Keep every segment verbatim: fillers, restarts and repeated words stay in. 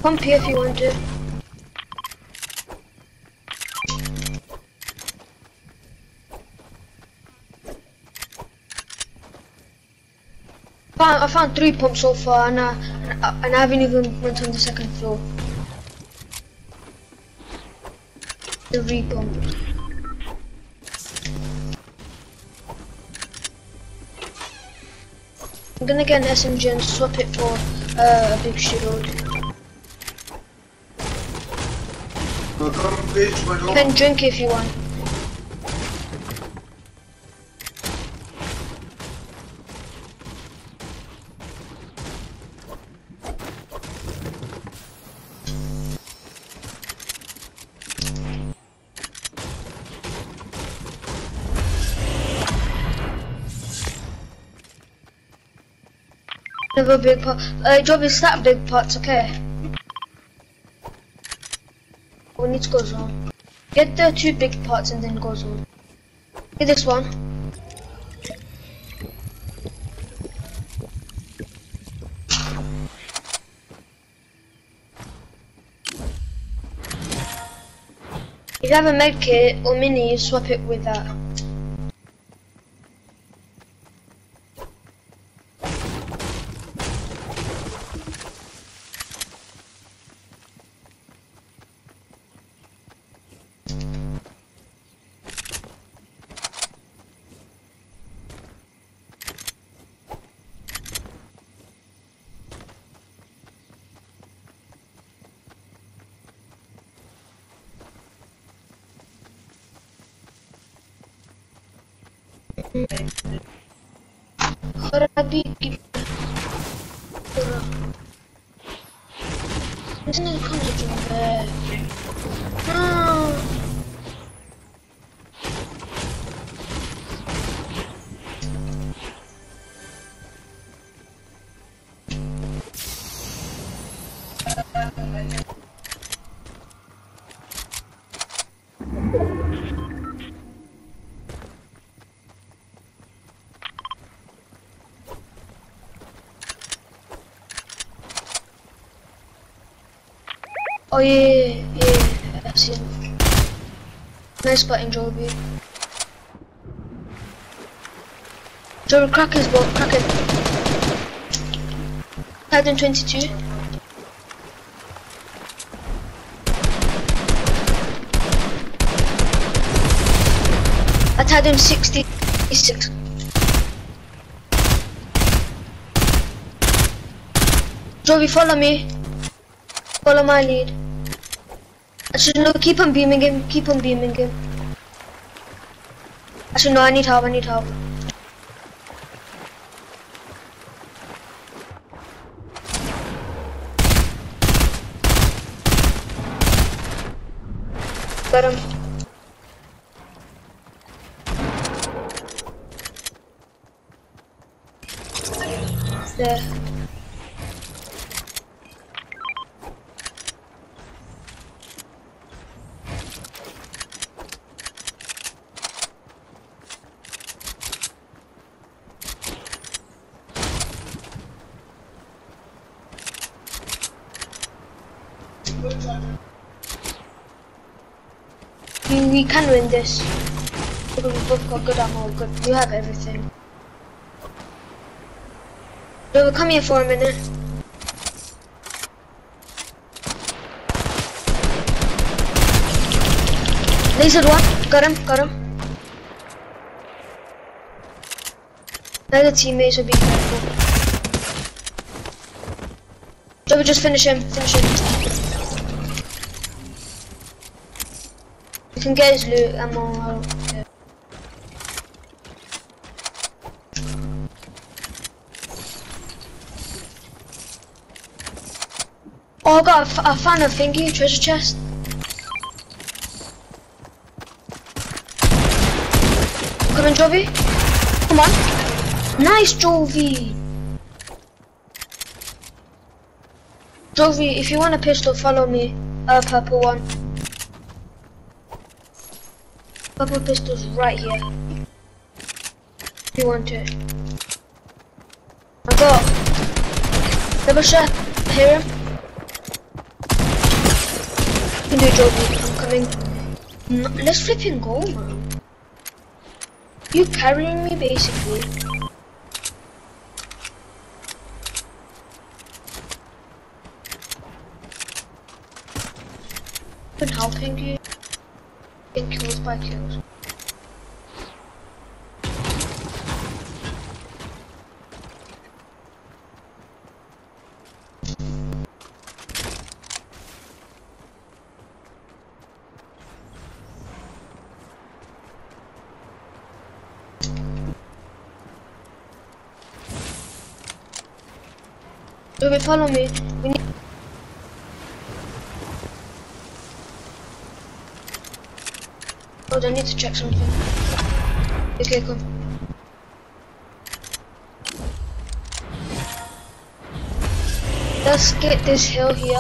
Pump here if you want to. I found three pumps so far, and I, and I haven't even went on the second floor. The re-pump. I'm gonna get an S M G and swap it for uh, a big shield. You can drink if you want. Another big pot. Uh, Job, is that big pots, okay? We need to go zone. Get the two big pots and then go zone. Get this one. If you have a med kit or mini, you swap it with that. Rabi kita sini kan juga ah oh yeah, yeah, I've seen him. Nice spotting, Joby. Joby, crack his ball, crack it. one twenty-two. I tagged him sixty-six. Joby, follow me. Follow my lead. Actually, no, keep on beaming him. Keep on beaming him. Actually, no, I need help. I need help. Got him. There. We, we can win this. We both got good ammo, good. We have everything. So come here for a minute. Lasered one. Got him. Got him. Another teammate, so be careful. So we just finish him. Finish him. You can get his loot ammo. Okay. Oh, I got a, I found a thingy, treasure chest. Come on, Jovi. Come on. Nice, Jovi. Jovi, if you want a pistol, follow me. A uh, purple one. Purple pistol's right here. If you want it. I got double shot. Hear him? can do it, Joby. I'm coming. No, let's flipping go, man. You carrying me, basically. Been helping you. Getting kills by kills. Joby, follow me. We need. Oh, I need to check something. Okay, come. Let's get this hill here.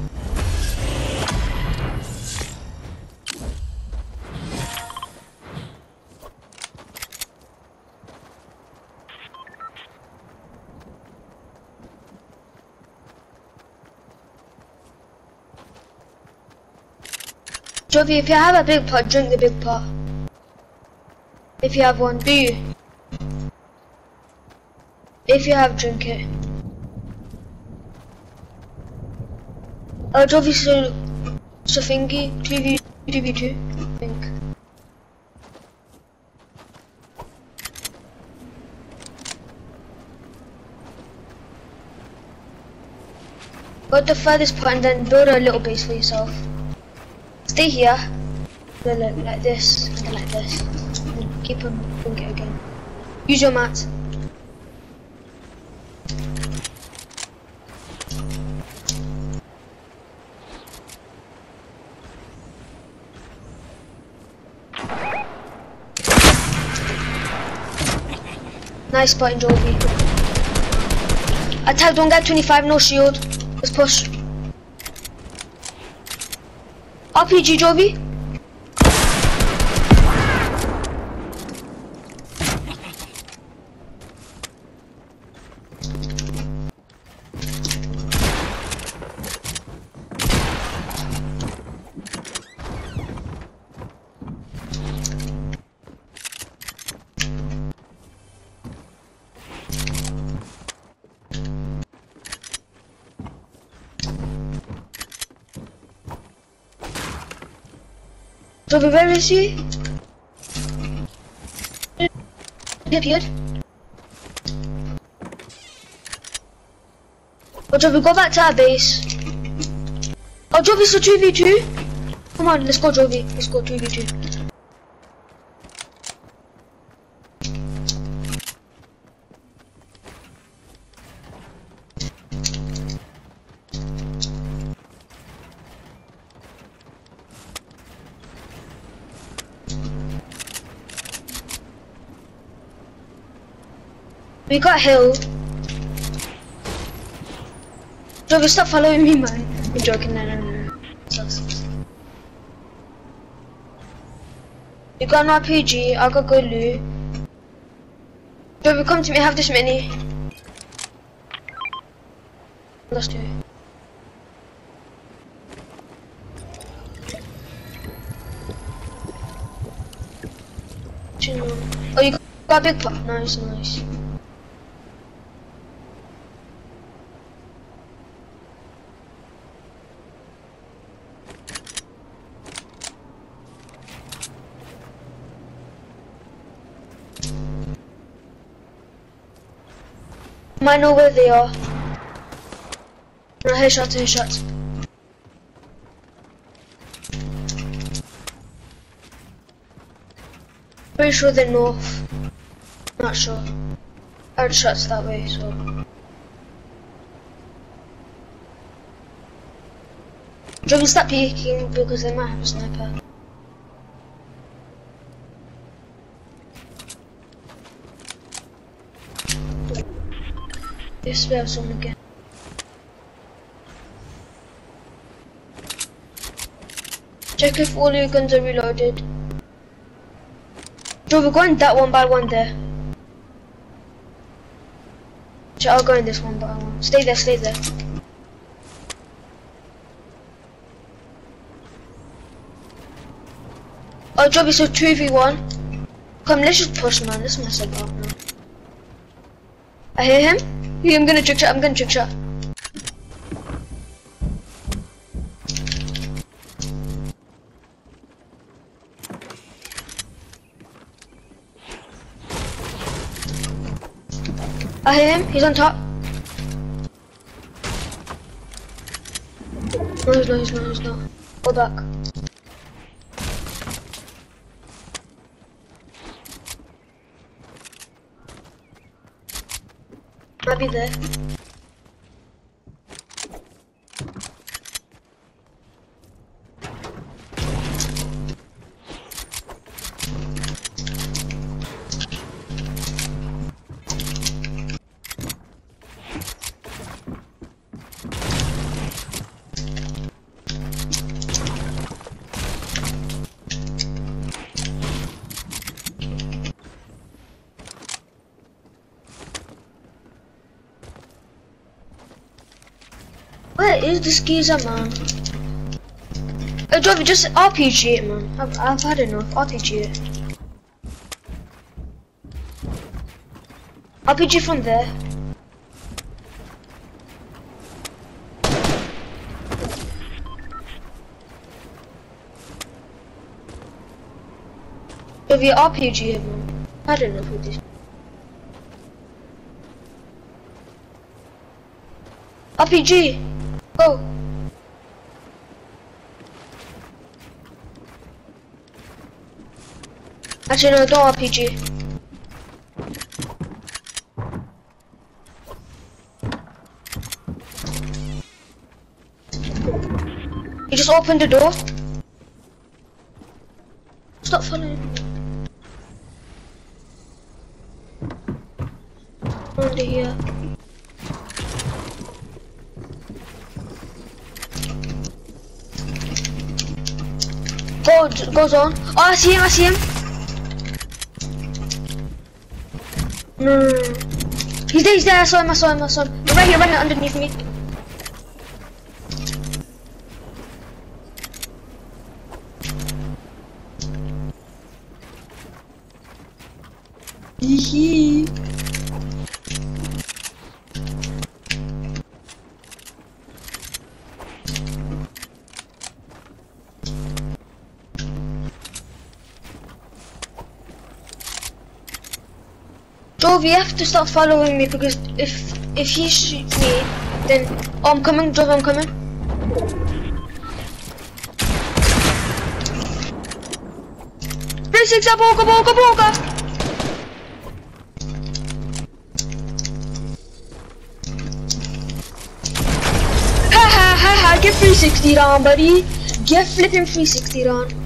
Joby, if you have a big pot, drink the big pot. If you have one, do you? If you have, drink it. Uh, Joby, so, so thingy, two v two, I think. Go to the furthest point and then build a little base for yourself. Stay here, then like, like this, and then like this. And then keep on doing it again. Use your mat. Nice spot in Joby. Attack, don't get twenty-five, no shield. Let's push. R P G, Joby. Joby, where is he? He appeared. Oh, Joby, go back to our base. Oh, Joby, so two v two. Come on, let's go, Joby. Let's go two v two. We got hill. Joby, stop following me, man. I'm joking, no, no, no. Sucks. You got an R P G, I got good loot. Joby, come to me, have this mini. Let's do it. Oh, you got a big pot. Nice, nice. I know where they are. No, headshots, headshots. Pretty sure they're north. Not sure. I heard shots that way, so. Joby, stop peeking because they might have a sniper. Yes, we have someone again. Check if all your guns are reloaded. Joe, we're going that one by one there. So I'll go in this one by one. Stay there, stay there. Oh, Joby, so two v one. Come, let's just push, man. Let's mess about now. I hear him. Yeah, I'm gonna trick shot. I'm gonna trick shot. I hear him. He's on top. No, he's not. He's not. He's not. Go back. Might be there. Where is this geezer, man? Hey, Jovi, just R P G it, man. I've, I've had enough. R P G it. R P G from there. Jovi, R P G it, man. I've had enough with this. R P G! Go! Actually, no, don't R P G. You just opened the door. Stop following me. Under here. Go, goes on. Oh, I see him, I see him. No, no, no. He's there, he's there, I saw him, I saw him, I saw him. He's right here, right here, underneath me. Hee Jove, you have to start following me because if if he shoots me, then oh, I'm coming, Jove, I'm coming. three six, boga, boga, boga. Ha ha ha ha! Get three sixty on, buddy. Get flipping three sixty on.